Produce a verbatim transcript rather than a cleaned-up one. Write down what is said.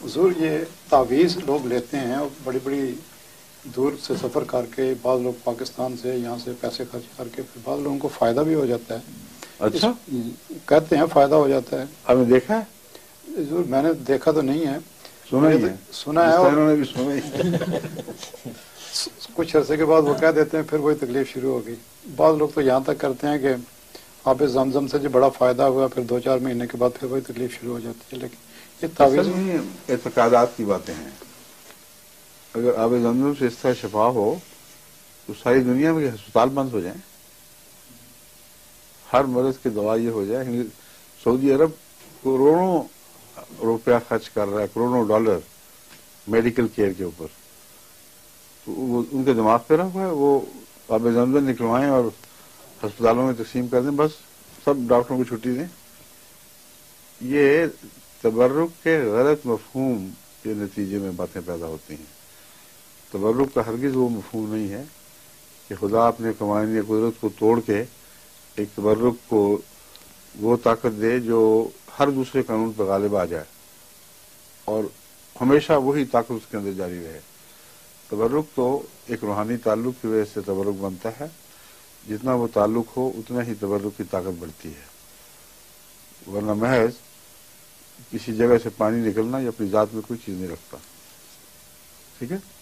حضور یہ تعویذ لوگ لیتے ہیں اور بڑی بڑی دور سے سفر کر کے، بعض لوگ پاکستان سے یہاں سے پیسے خرچ کر کے، پھر بعض لوگوں کو فائدہ بھی ہو جاتا ہے. اچھا کہتے ہیں فائدہ ہو جاتا ہے. آپ نے دیکھا ہے؟ حضور میں نے دیکھا تو نہیں ہے، سنا ہی ہے، سنا ہے. اور انہوں نے بھی سنا ہی ہے. کچھ عرصے کے بعد وہ کہہ دیتے ہیں پھر وہی تکلیف شروع ہو گئی. بعض لوگ تو یہاں تک کرتے ہیں کہ آب زمزم سے جو بڑا فائدہ ہوا، پھر دو چار مہینے کے بعد پھر وہی تکلیف شروع ہو جاتی ہے. لیکن یہ اصل تعویذ میں اعتقادات کی باتیں ہیں. اگر آب زمزم سے اس طرح شفا ہو تو ساری دنیا میں ہسپتال بند ہو جائیں، ہر مرض کی دوا یہ ہو جائے. سعودی عرب کروڑوں روپیہ خرچ کر رہا ہے، کروڑوں ڈالر میڈیکل کیئر کے اوپر. تو وہ ان کے دماغ پہ رہا ہوا ہے، وہ آب زمزم نکلوائیں اور ہسپتالوں میں تقسیم کر دیں، بس سب ڈاکٹروں کو چھٹی دیں. یہ تبرک کے غلط مفہوم کے نتیجے میں باتیں پیدا ہوتی ہیں. تبرک کا ہرگز وہ مفہوم نہیں ہے کہ خدا اپنے قوانین قدرت کو توڑ کے ایک تبرک کو وہ طاقت دے جو ہر دوسرے قانون پر غالب آ جائے اور ہمیشہ وہی طاقت اس کے اندر جاری رہے. تبرک تو ایک روحانی تعلق کی وجہ سے تبرک بنتا ہے. جتنا وہ تعلق ہو اتنا ہی تبرک کی طاقت بڑھتی ہے، ورنہ محض کسی جگہ سے پانی نکلنا یا اپنی ذات میں کوئی چیز نہیں رکھتا. ٹھیک ہے.